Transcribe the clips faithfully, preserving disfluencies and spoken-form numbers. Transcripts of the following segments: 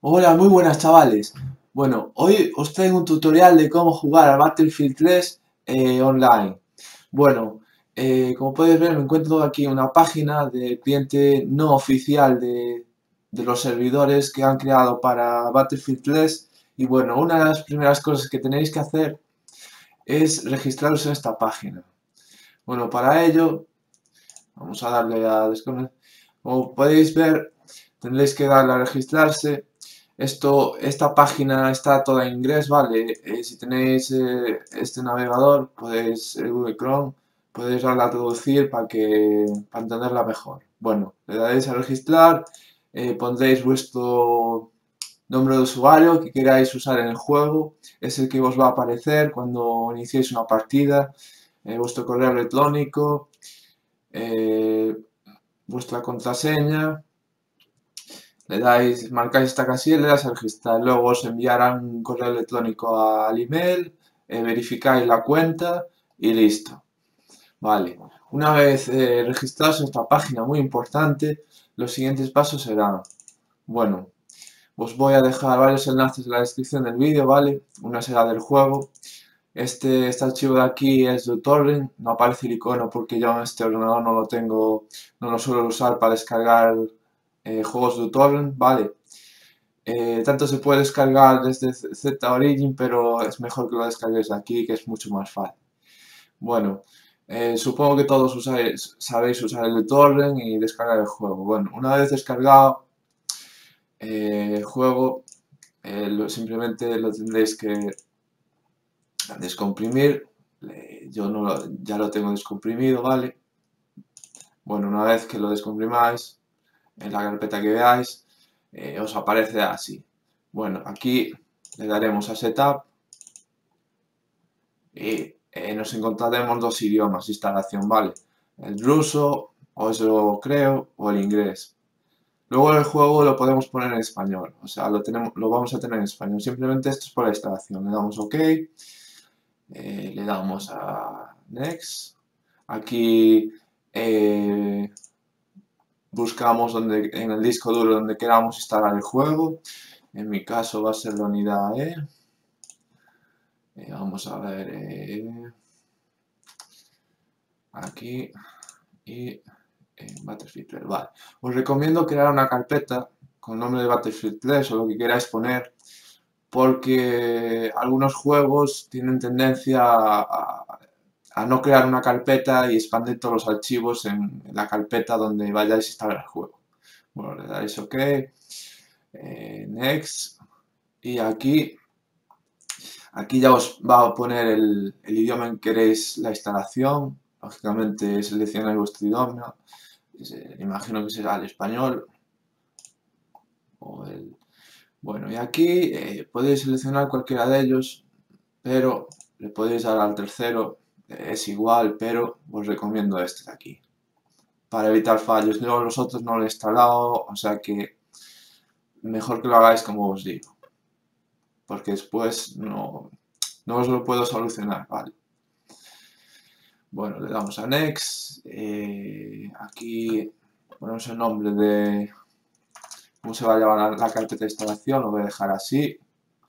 Hola, muy buenas chavales. Bueno, hoy os traigo un tutorial de cómo jugar al Battlefield tres eh, online. Bueno, eh, como podéis ver me encuentro aquí en una página del cliente no oficial de, de los servidores que han creado para Battlefield tres. Y bueno, una de las primeras cosas que tenéis que hacer es registraros en esta página. Bueno, para ello vamos a darle a desconectar. Como podéis ver, tendréis que darle a registrarse. Esto, esta página está toda en inglés, ¿vale? Eh, si tenéis eh, este navegador, podéis, el Google Chrome, podéis darle a traducir para que, para entenderla mejor. Bueno, le daréis a registrar, eh, pondréis vuestro nombre de usuario que queráis usar en el juego, es el que os va a aparecer cuando iniciéis una partida, eh, vuestro correo electrónico, eh, vuestra contraseña. Le dais, marcáis esta casilla y le dais a registrar. Luego os enviarán un correo electrónico al email, eh, verificáis la cuenta y listo. Vale, una vez eh, registrados en esta página muy importante, los siguientes pasos serán, bueno, os voy a dejar varios enlaces en la descripción del vídeo, ¿vale? Una será del juego. Este, este archivo de aquí es de torrent, no aparece el icono porque yo en este ordenador no lo tengo, no lo suelo usar para descargar eh, juegos de torrent, ¿vale? Eh, tanto se puede descargar desde Z-Origin, pero es mejor que lo descargues de aquí, que es mucho más fácil. Bueno, eh, supongo que todos usáis, sabéis usar el torrent y descargar el juego. Bueno, una vez descargado eh, el juego, eh, lo- simplemente lo tendréis que descomprimir. Eh, yo no lo- ya lo tengo descomprimido, ¿vale? Bueno, una vez que lo descomprimáis, en la carpeta que veáis, eh, os aparece así. Bueno, aquí le daremos a Setup y eh, nos encontraremos dos idiomas de instalación, ¿vale? El ruso, o eso creo, o el inglés. Luego el juego lo podemos poner en español, o sea, lo, tenemos, lo vamos a tener en español. Simplemente esto es por la instalación. Le damos OK, eh, le damos a Next. Aquí eh, buscamos donde, en el disco duro donde queramos instalar el juego. En mi caso va a ser la unidad E. Eh, vamos a ver eh, aquí y en Battlefield tres. Vale. Os recomiendo crear una carpeta con el nombre de Battlefield tres o lo que queráis poner, porque algunos juegos tienen tendencia a, a no crear una carpeta y expandir todos los archivos en la carpeta donde vayáis a instalar el juego. Bueno, le dais OK, eh, Next, y aquí, aquí ya os va a poner el, el idioma en que queréis la instalación. Lógicamente seleccionáis vuestro idioma. Imagino que será el español o el... Bueno, y aquí eh, podéis seleccionar cualquiera de ellos, pero le podéis dar al tercero, eh, es igual, pero os recomiendo este de aquí, para evitar fallos. Yo los otros no lo he instalado, o sea que mejor que lo hagáis como os digo, porque después no, no os lo puedo solucionar, ¿vale? Bueno, le damos a Next, eh, aquí ponemos el nombre de cómo se va a llamar la carpeta de instalación, lo voy a dejar así.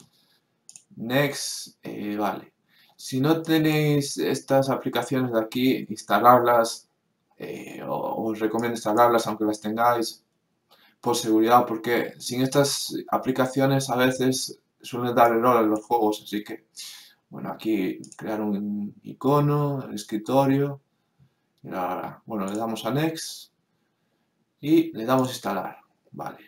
Next, eh, vale. Si no tenéis estas aplicaciones de aquí, instalarlas, eh, os recomiendo instalarlas aunque las tengáis por seguridad, porque sin estas aplicaciones a veces suelen dar error en los juegos, así que, bueno, aquí crear un icono, el escritorio, y ahora, bueno, le damos a Next y le damos a instalar, vale.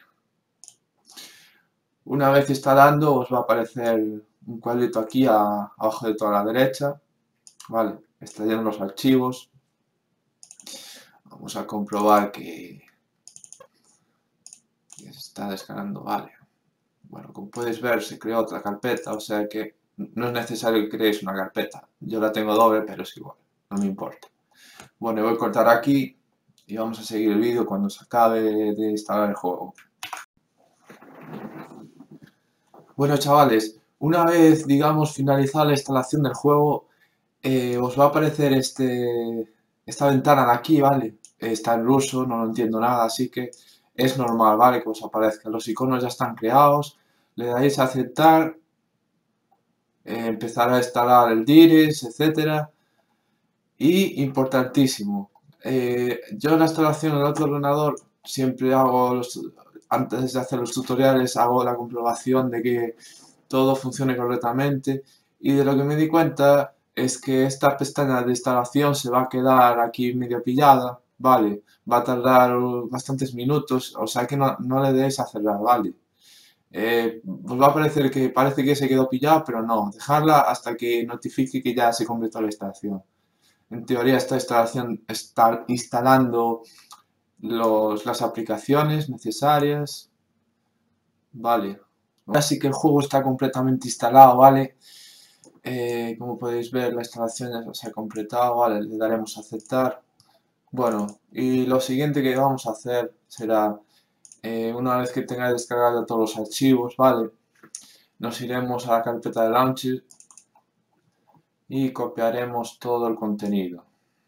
Una vez instalando os va a aparecer un cuadrito aquí a, abajo de toda la derecha, vale, extrayendo los archivos. Vamos a comprobar que, que se está descargando, vale. Bueno, como podéis ver se creó otra carpeta, o sea que no es necesario que creéis una carpeta. Yo la tengo doble, pero es igual, no me importa. Bueno, voy a cortar aquí y vamos a seguir el vídeo cuando se acabe de instalar el juego. Bueno, chavales, una vez, digamos, finalizada la instalación del juego, eh, os va a aparecer este, esta ventana de aquí, ¿vale? Está en ruso, no lo entiendo nada, así que es normal, ¿vale? Que os aparezca. Los iconos ya están creados, le dais a aceptar, eh, empezará a instalar el Direct, etcétera. Y importantísimo, eh, yo en la instalación en el otro ordenador siempre hago, los, antes de hacer los tutoriales, hago la comprobación de que todo funcione correctamente, y de lo que me di cuenta es que esta pestaña de instalación se va a quedar aquí medio pillada, ¿vale? Va a tardar bastantes minutos, o sea que no, no le deis a cerrar, ¿vale? Eh, os va a parecer que parece que se quedó pillado, pero no, dejarla hasta que notifique que ya se completó la instalación. En teoría esta instalación está instalando los, las aplicaciones necesarias, ¿vale? Ahora sí que el juego está completamente instalado, ¿vale? Eh, como podéis ver, la instalación ya se ha completado, ¿vale? Le daremos a aceptar. Bueno, y lo siguiente que vamos a hacer será, eh, una vez que tengáis descargado todos los archivos, ¿vale? Nos iremos a la carpeta de Launcher y copiaremos todo el contenido.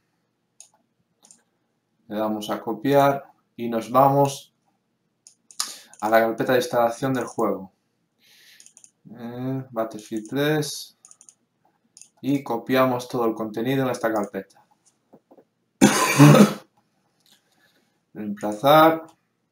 Le damos a copiar y nos vamos a la carpeta de instalación del juego. Eh, Battlefield tres. Y copiamos todo el contenido en esta carpeta. Reemplazar.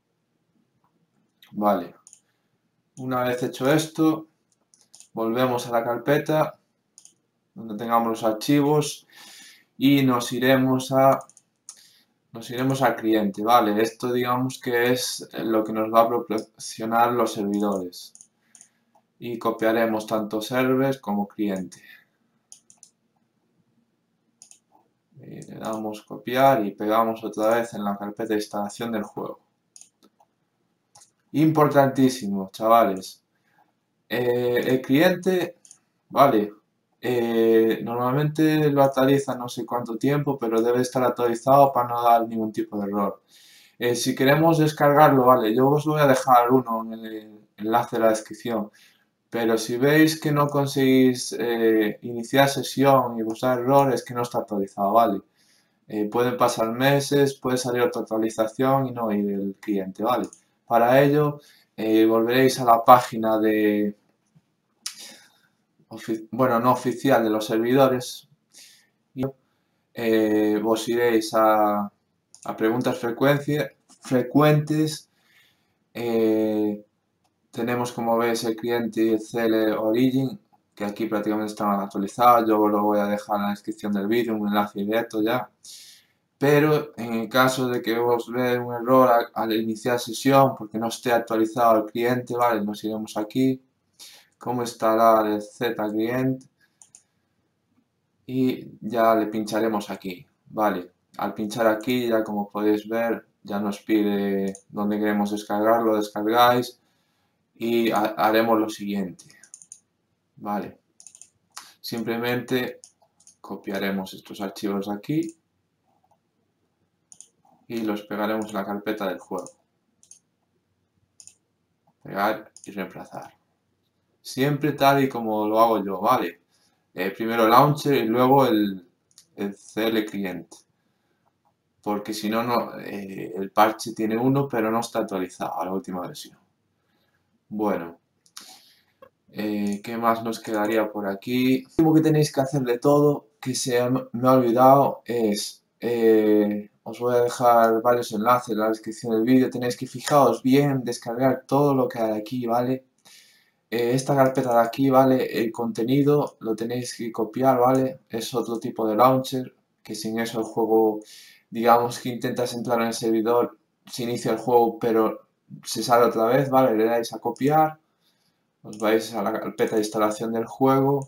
Vale. Una vez hecho esto, volvemos a la carpeta donde tengamos los archivos y nos iremos a nos iremos al cliente, ¿vale? Esto digamos que es lo que nos va a proporcionar los servidores. Y copiaremos tanto servers como cliente. Y le damos copiar y pegamos otra vez en la carpeta de instalación del juego. Importantísimo, chavales. Eh, el cliente, vale, eh, normalmente lo actualiza no sé cuánto tiempo, pero debe estar actualizado para no dar ningún tipo de error. Eh, si queremos descargarlo, vale, yo os voy a dejar uno en el enlace de la descripción, pero si veis que no conseguís eh, iniciar sesión y buscar errores, que no está actualizado, vale. Eh, pueden pasar meses, puede salir otra actualización y no ir el cliente, ¿vale? Para ello, eh, volveréis a la página de, bueno, no oficial de los servidores y eh, vos iréis a, a preguntas frecuentes. Eh, tenemos, como veis, el cliente y el C L Origin, que aquí prácticamente están actualizados. Yo lo voy a dejar en la descripción del vídeo, un enlace directo ya. Pero en el caso de que os veáis un error al, al iniciar sesión porque no esté actualizado el cliente, ¿vale? Nos iremos aquí, cómo instalar el Z-Client y ya le pincharemos aquí, ¿vale? Al pinchar aquí, ya como podéis ver, ya nos pide dónde queremos descargarlo, descargáis y haremos lo siguiente, ¿vale? Simplemente copiaremos estos archivos aquí y los pegaremos en la carpeta del juego. Pegar y reemplazar. Siempre tal y como lo hago yo, ¿vale? Eh, primero el launcher y luego el, el C L client. Porque si no, no eh, el parche tiene uno, pero no está actualizado a la última versión. Bueno, eh, ¿qué más nos quedaría por aquí? Lo último que tenéis que hacer de todo, que se me ha olvidado, es... Eh, os voy a dejar varios enlaces en la descripción del vídeo. Tenéis que fijaros bien, descargar todo lo que hay aquí, ¿vale? Eh, esta carpeta de aquí, ¿vale? El contenido lo tenéis que copiar, ¿vale? Es otro tipo de launcher, que sin eso el juego, digamos que intentas entrar en el servidor, se inicia el juego, pero se sale otra vez, ¿vale? Le dais a copiar, os vais a la carpeta de instalación del juego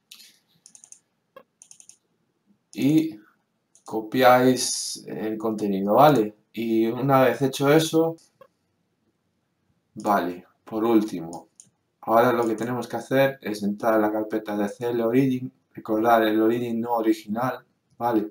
y copiáis el contenido, ¿vale? Y una vez hecho eso, vale, por último, ahora lo que tenemos que hacer es entrar a la carpeta de C L Origin, recordar el Origin no original, ¿vale?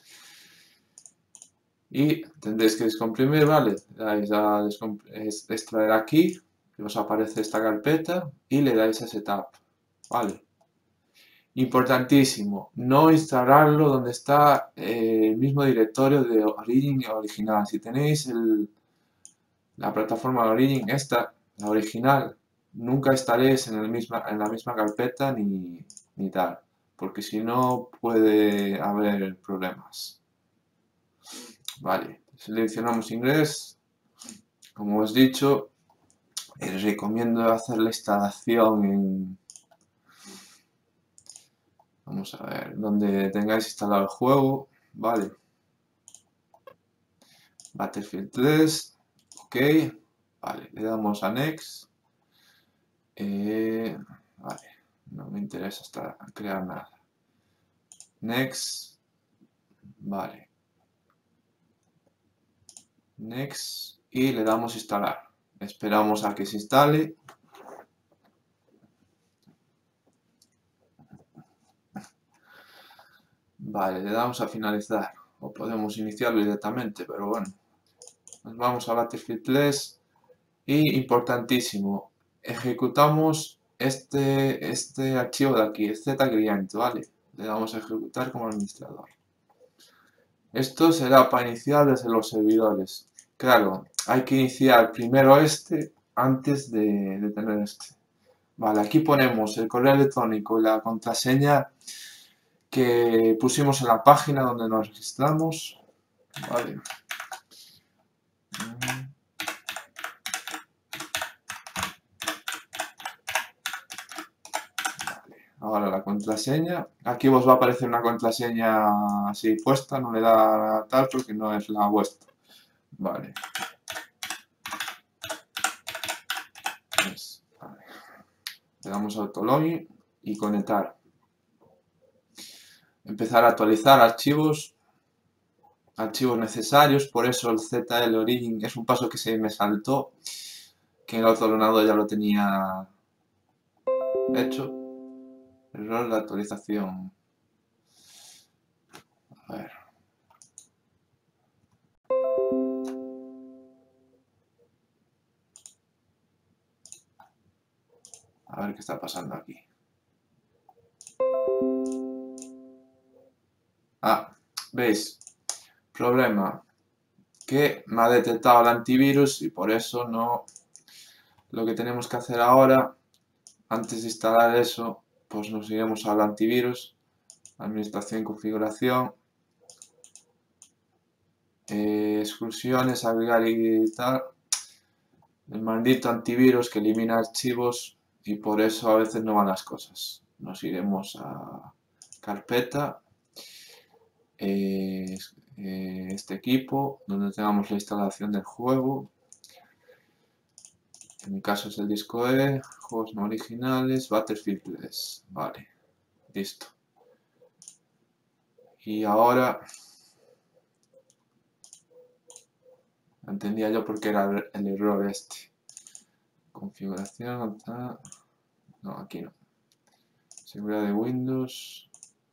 Y tendréis que descomprimir, ¿vale? Le dais a extraer aquí, que os aparece esta carpeta, y le dais a Setup, ¿vale? Importantísimo, no instalarlo donde está eh, el mismo directorio de Origin original. Si tenéis el, la plataforma de Origin, esta, la original, nunca estaréis en, el misma, en la misma carpeta ni, ni tal, porque si no puede haber problemas. Vale, seleccionamos inglés. Como os he dicho, les recomiendo hacer la instalación en, vamos a ver, donde tengáis instalado el juego, vale. Battlefield tres, ok, vale, le damos a Next. Eh, vale, no me interesa hasta crear nada. Next, vale. Next y le damos instalar. Esperamos a que se instale. Vale, le damos a finalizar. O podemos iniciarlo directamente, pero bueno. Nos vamos a Battlefield tres. Y importantísimo, ejecutamos este, este archivo de aquí, Z-Client, ¿vale? Le damos a ejecutar como administrador. Esto será para iniciar desde los servidores. Claro, hay que iniciar primero este antes de, de tener este. Vale, aquí ponemos el correo electrónico y la contraseña que pusimos en la página donde nos registramos. Vale. Ahora la contraseña. Aquí os va a aparecer una contraseña así puesta, no le da tal porque no es la vuestra. Vale. Pues, vale. Le damos a autologin y conectar. Empezar a actualizar archivos. Archivos necesarios, por eso el Z L Origin es un paso que se me saltó, que en el otro ordenador ya lo tenía hecho. Error de actualización. A ver. A ver qué está pasando aquí. Ah, ¿veis? Problema. Que me ha detectado el antivirus y por eso no. Lo que tenemos que hacer ahora, antes de instalar eso, pues nos iremos al antivirus, administración y configuración, eh, exclusiones, agregar y tal, el maldito antivirus que elimina archivos y por eso a veces no van las cosas. Nos iremos a carpeta, eh, eh, este equipo, donde tengamos la instalación del juego. En mi caso es el disco E, juegos no originales, Battlefield tres. Vale, listo. Y ahora entendía yo por qué era el error este. Configuración, no, aquí no. Seguridad de Windows.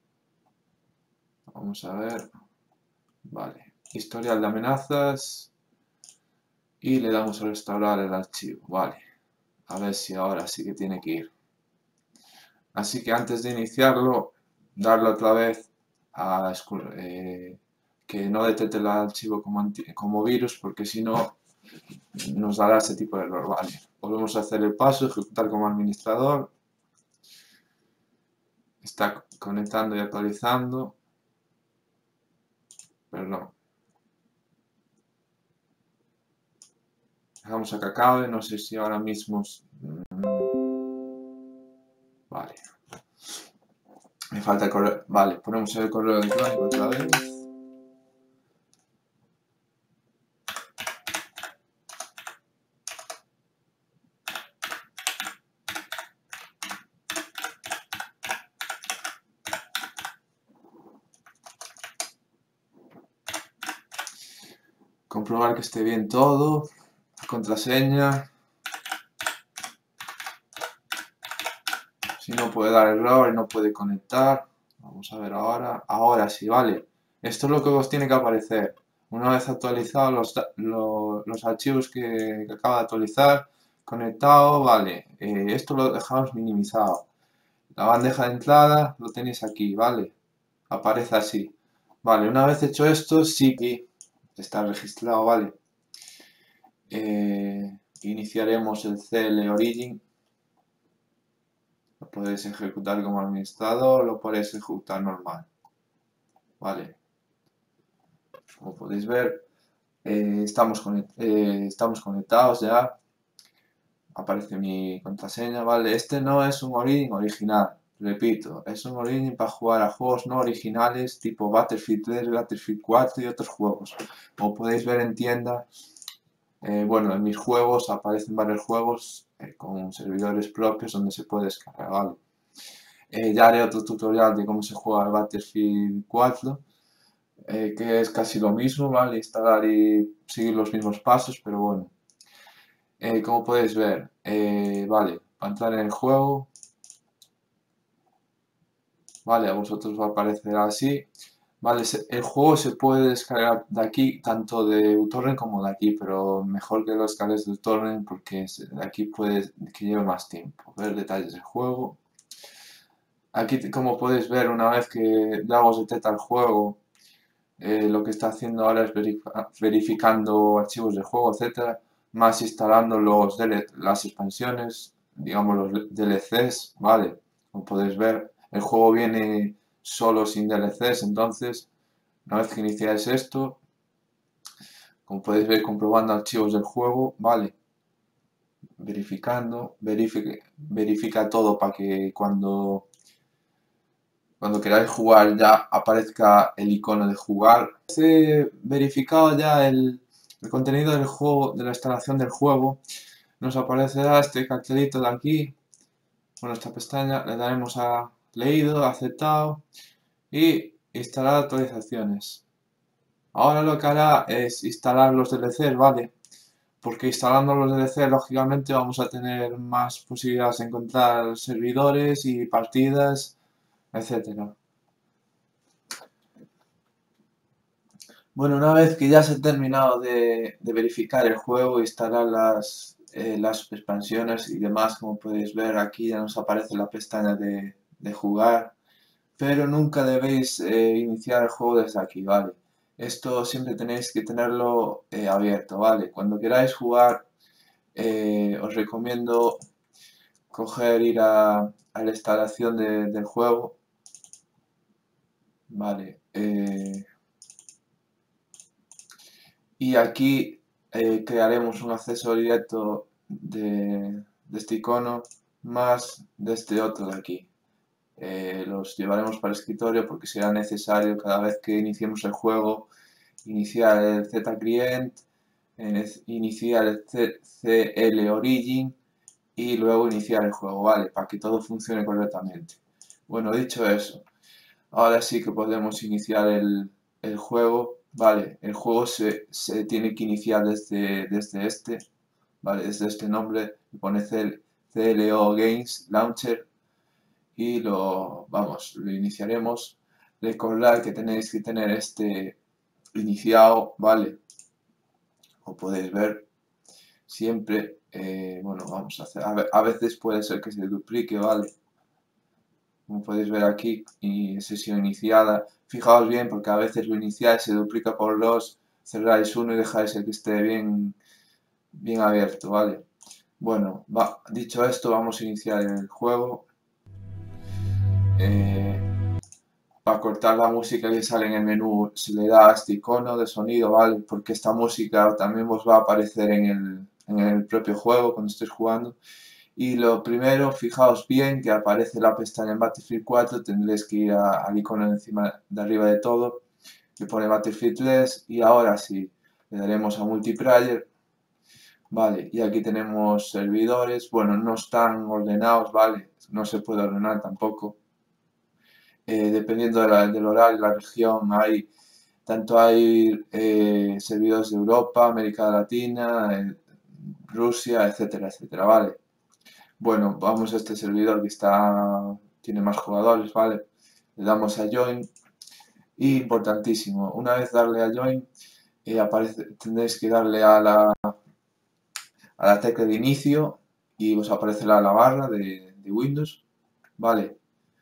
Vamos a ver. Vale, historial de amenazas. Y le damos a restaurar el archivo. Vale, a ver si ahora sí que tiene que ir. Así que antes de iniciarlo, darle otra vez a eh, que no detecte el archivo como, anti, como virus, porque si no nos dará ese tipo de error. Vale, volvemos a hacer el paso, ejecutar como administrador. Está conectando y actualizando. Perdón. Dejamos a que acabe, no sé si ahora mismo... Vale. Me falta el correo. Vale, ponemos el correo electrónico otra vez. Comprobar que esté bien todo. Contraseña. Si no puede dar error y no puede conectar. Vamos a ver ahora. Ahora sí, vale. Esto es lo que os tiene que aparecer. Una vez actualizados los, los, los archivos que, que acaba de actualizar, conectado, vale. Eh, esto lo dejamos minimizado. La bandeja de entrada lo tenéis aquí, ¿vale? Aparece así. Vale, una vez hecho esto, sí que está registrado, ¿vale? Eh, iniciaremos el C L Origin. Lo podéis ejecutar como administrador, lo podéis ejecutar normal. Vale. Como podéis ver, eh, estamos, conect eh, estamos conectados ya. Aparece mi contraseña, ¿vale? Este no es un Origin original. Repito, es un Origin para jugar a juegos no originales tipo Battlefield tres, Battlefield cuatro y otros juegos. Como podéis ver en tienda, eh, bueno, en mis juegos aparecen varios juegos eh, con servidores propios donde se puede descargar, ¿vale? Eh, ya haré otro tutorial de cómo se juega el Battlefield cuatro, eh, que es casi lo mismo, ¿vale? Instalar y seguir los mismos pasos, pero bueno. Eh, como podéis ver, eh, vale, para entrar en el juego, vale, a vosotros os aparecerá así. Vale, el juego se puede descargar de aquí, tanto de uTorrent como de aquí, pero mejor que lo descargues de uTorrent porque de aquí puede que lleve más tiempo. Ver detalles del juego. Aquí, como podéis ver, una vez que Dragos detecta el juego, eh, lo que está haciendo ahora es verificando archivos del juego, etcétera, más instalando los D L las expansiones, digamos los D L Cs, ¿vale? Como podéis ver, el juego viene solo sin D L Cs, entonces, una vez que iniciáis esto, como podéis ver, comprobando archivos del juego, ¿vale? Verificando, verifica, verifica todo para que cuando Cuando queráis jugar ya aparezca el icono de jugar. He verificado ya el, el contenido del juego, de la instalación del juego. Nos aparecerá este cartelito de aquí, con esta pestaña, le daremos a leído, aceptado y instalar actualizaciones. Ahora lo que hará es instalar los D L Cs, ¿vale? Porque instalando los D L Cs, lógicamente vamos a tener más posibilidades de encontrar servidores y partidas, etcétera. Bueno, una vez que ya se ha terminado de, de verificar el juego, instalar las, eh, las expansiones y demás, como podéis ver aquí ya nos aparece la pestaña de, de jugar, pero nunca debéis eh, iniciar el juego desde aquí, ¿vale? Esto siempre tenéis que tenerlo eh, abierto, ¿vale? Cuando queráis jugar, eh, os recomiendo coger, ir a, a la instalación de, del juego, ¿vale? Eh, y aquí eh, crearemos un acceso directo de, de este icono más de este otro de aquí. Eh, los llevaremos para el escritorio porque será necesario cada vez que iniciemos el juego iniciar el Z-Client, iniciar el C L Origin y luego iniciar el juego, ¿vale? Para que todo funcione correctamente. Bueno, dicho eso, ahora sí que podemos iniciar el, el juego. Vale, el juego se, se tiene que iniciar desde, desde este, vale, desde este nombre, pone C L O Games Launcher y lo, vamos, lo iniciaremos. Recordad que tenéis que tener este iniciado, vale, como podéis ver, siempre, eh, bueno, vamos a hacer, a, a veces puede ser que se duplique, vale. Como podéis ver aquí, y sesión iniciada. Fijaos bien porque a veces lo iniciáis, se duplica por dos, cerráis uno y dejáis el que esté bien, bien abierto, ¿vale? Bueno, va, dicho esto, vamos a iniciar el juego. Eh, para cortar la música que sale en el menú se le da a este icono de sonido, ¿vale? Porque esta música también os va a aparecer en el, en el propio juego cuando estéis jugando. Y lo primero, fijaos bien que aparece la pestaña en Battlefield cuatro, tendréis que ir a, al icono encima de arriba de todo, que pone Battlefield tres, y ahora sí, le daremos a Multiplayer, vale, y aquí tenemos servidores, bueno, no están ordenados, vale, no se puede ordenar tampoco, eh, dependiendo de la, del horario, la región, hay, tanto hay eh, servidores de Europa, América Latina, eh, Rusia, etcétera, etcétera, vale. Bueno, vamos a este servidor que está, tiene más jugadores, ¿vale? Le damos a Join. Y importantísimo, una vez darle a Join, eh, aparece, tendréis que darle a la, a la tecla de inicio y os aparecerá la barra de, de Windows, ¿vale?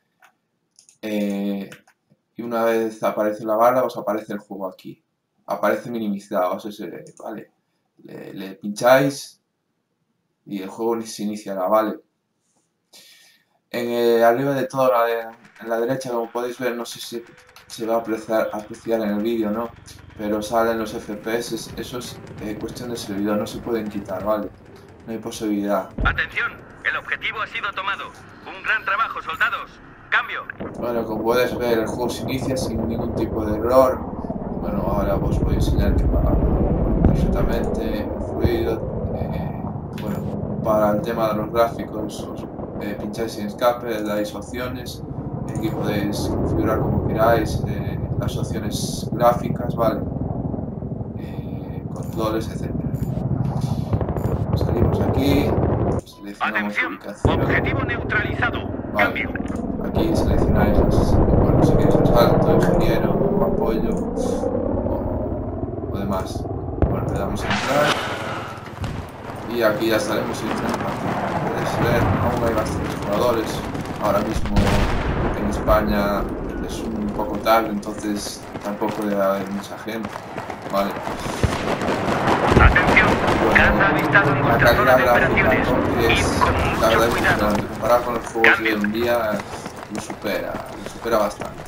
Eh, y una vez aparece la barra, os aparece el juego aquí. Aparece minimizado, eso es, ¿vale? Le, le pincháis y el juego se iniciará, ¿vale? En el, arriba de todo, la de, en la derecha, como podéis ver, no sé si se va a apreciar, apreciar en el vídeo, ¿no? Pero salen los F P S, eso es eh, cuestión de servidor, no se pueden quitar, ¿vale? No hay posibilidad. Atención, el objetivo ha sido tomado. Un gran trabajo, soldados. Cambio. Bueno, como puedes ver, el juego se inicia sin ningún tipo de error. Bueno, ahora os voy a enseñar que va perfectamente, fluido. Eh, bueno, para el tema de los gráficos, os eh, pincháis en escape, le dais opciones, y aquí podéis configurar como queráis eh, las opciones gráficas, ¿vale? Eh, controles, etcétera. Salimos aquí, seleccionamos Atención, ubicación. objetivo neutralizado. Vale. Cambio. Aquí seleccionáis las, bueno, si queréis asalto, ingeniero, o apoyo o, o demás. Bueno, le damos a entrar y aquí ya estaremos iniciando la partida. Como podéis ver, aún hay bastantes jugadores. Ahora mismo en España es un poco tarde, entonces tampoco debe haber mucha gente. Vale. Atención, Bueno, caza avistado en la vuestra zona calidad de gráfica operaciones. es, Id con la mucho verdad es cuidado. impresionante. Comparado con los juegos de Cambio. hoy en día, lo supera, lo supera bastante.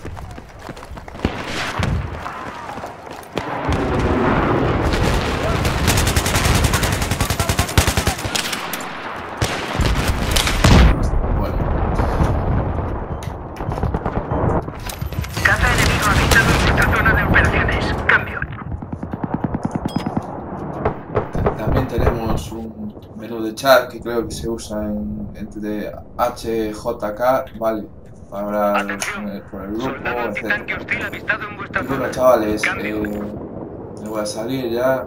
Bueno, Caza enemigo avistado en vuestra zona de operaciones. Cambio. también tenemos un menú de chat que creo que se usa en, entre H J K, vale, para hablar con el- Atención, por el grupo, soldado antitanque etcétera. hostil avistado en vuestra Y zona. bueno, chavales, Cambio. eh, me voy a salir ya.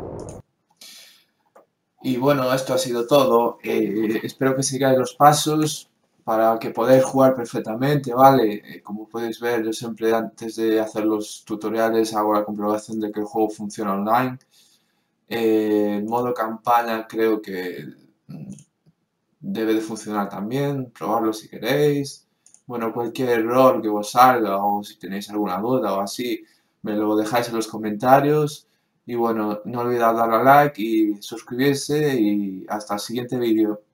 Y bueno, esto ha sido todo. Eh, espero que sigáis los pasos para que podáis jugar perfectamente, ¿vale? Eh, como podéis ver, yo siempre antes de hacer los tutoriales hago la comprobación de que el juego funciona online. Eh, el modo campaña creo que mm, debe de funcionar también, probarlo si queréis. Bueno, cualquier error que os salga o si tenéis alguna duda o así, me lo dejáis en los comentarios. Y bueno, no olvidéis darle a like y suscribirse y hasta el siguiente vídeo.